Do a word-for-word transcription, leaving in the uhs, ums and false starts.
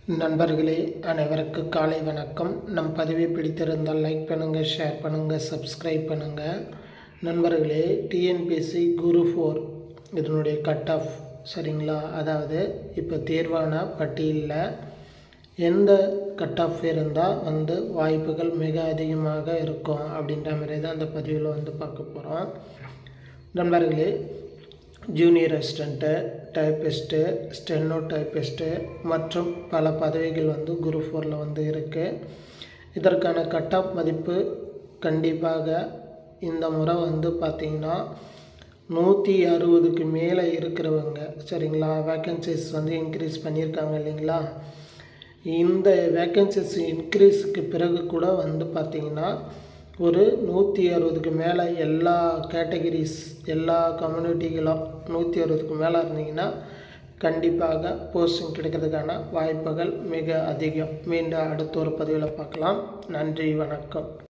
நண்பர்களே அனைவருக்கு காலை வணக்கம். நம் பதிவை பிடித்திருந்தால் லைக் பண்ணுங்கள், ஷேர் பண்ணுங்கள், சப்ஸ்கிரைப் பண்ணுங்கள். நண்பர்களே, டிஎன்பிஎஸ்சி குரூப் ஃபோர் இதனுடைய கட் ஆஃப் சரிங்களா, அதாவது இப்போ தேர்வான பட்டியலில் எந்த கட் ஆஃப் இருந்தால் வந்து வாய்ப்புகள் மிக அதிகமாக இருக்கும் அப்படின்ற மாதிரி தான் அந்த பதிவில் வந்து பார்க்க போகிறோம். நண்பர்களே, junior assistant, typist, steno typist மற்றும் பல பதவிகள் வந்து குரூப் ஃபோரில் வந்து இருக்குது. இதற்கான கட் ஆஃப் மதிப்பு கண்டிப்பாக இந்த முறை வந்து பார்த்திங்கன்னா நூற்றி அறுபதுக்கு மேலே இருக்கிறவங்க சரிங்களா, வேக்கன்சிஸ் வந்து இன்க்ரீஸ் பண்ணியிருக்காங்க இல்லைங்களா. இந்த வேக்கன்சிஸ் இன்க்ரீஸுக்கு பிறகு கூட வந்து பார்த்திங்கன்னா ஒரு நூற்றி அறுபதுக்கு மேலே எல்லா கேட்டகிரிஸ் எல்லா கம்யூனிட்டிகளும் நூற்றி அறுபதுக்கு மேலே இருந்தீங்கன்னா கண்டிப்பாக போஸ்டிங் கிடைக்கிறதுக்கான வாய்ப்புகள் மிக அதிகம். மீண்டும் அடுத்த ஒரு பதிவில் பார்க்கலாம். நன்றி, வணக்கம்.